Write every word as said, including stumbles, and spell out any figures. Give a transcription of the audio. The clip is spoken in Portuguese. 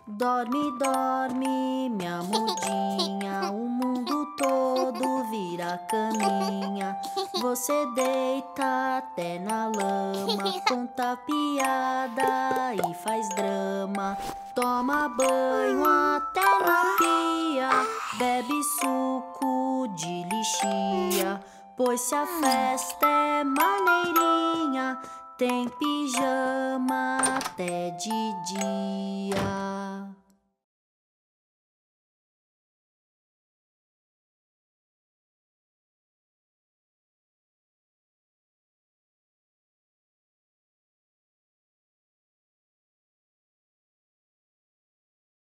Dorme, dorme, minha mudinha, o mundo todo vira caminha. Você deita até na lama, conta piada e faz drama. Toma banho até na pia, bebe suco de lixia. Pois se a festa é maneirinha, tem pijama até de dia.